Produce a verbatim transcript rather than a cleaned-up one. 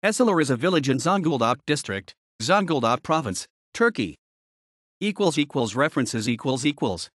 Eceler is a village in Zonguldak district, Zonguldak province, Turkey. Equals equals references equals equals